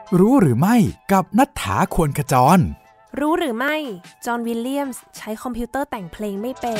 รู้หรือไม่กับณัฐฐา ควรขจรรู้หรือไม่จอห์นวิลเลียมส์ใช้คอมพิวเตอร์แต่งเพลงไม่เป็น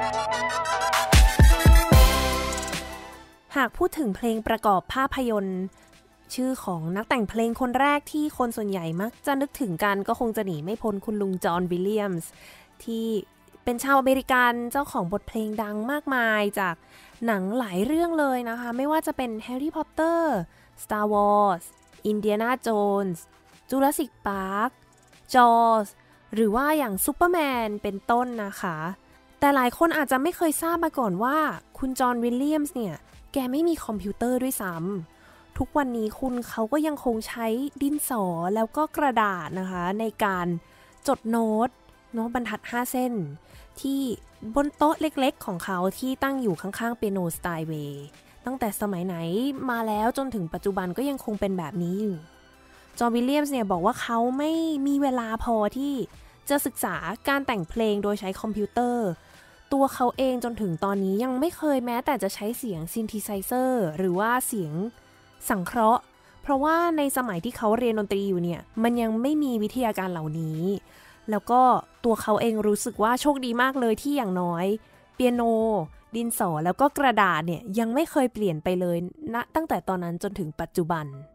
หากพูดถึงเพลงประกอบภาพยนตร์ชื่อของนักแต่งเพลงคนแรกที่คนส่วนใหญ่มักจะนึกถึงกันก็คงจะหนีไม่พ้นคุณลุงจอห์นวิลเลียมส์ที่เป็นชาวอเมริกันเจ้าของบทเพลงดังมากมายจากหนังหลายเรื่องเลยนะคะไม่ว่าจะเป็น Harry Potter Star Wars Indiana Jones Jurassic Park Jaws หรือว่าอย่าง Superman เป็นต้นนะคะแต่หลายคนอาจจะไม่เคยทราบมาก่อนว่าคุณจอห์นวิลเลียมส์เนี่ยแกไม่มีคอมพิวเตอร์ด้วยซ้ำทุกวันนี้เขาก็ยังคงใช้ดินสอแล้วก็กระดาษนะคะในการจดโน้ตบรรทัด5เส้นที่บนโต๊ะเล็กๆของเขาที่ตั้งอยู่ข้างๆเปียโนสไตน์เวย์ตั้งแต่สมัยไหนมาแล้วจนถึงปัจจุบันก็ยังคงเป็นแบบนี้อยู่จอห์นวิลเลียมส์เนี่ยบอกว่าเขาไม่มีเวลาพอที่จะศึกษาการแต่งเพลงโดยใช้คอมพิวเตอร์ตัวเขาเองจนถึงตอนนี้ยังไม่เคยแม้แต่จะใช้เสียงซินธิไซเซอร์หรือว่าเสียงสังเคราะห์เพราะว่าในสมัยที่เขาเรียนดนตรีอยู่เนี่ยมันยังไม่มีวิทยาการเหล่านี้แล้วก็ตัวเขาเองรู้สึกว่าโชคดีมากเลยที่อย่างน้อยเปียโนดินสอแล้วก็กระดาษเนี่ยยังไม่เคยเปลี่ยนไปเลยณตั้งแต่ตอนนั้นจนถึงปัจจุบัน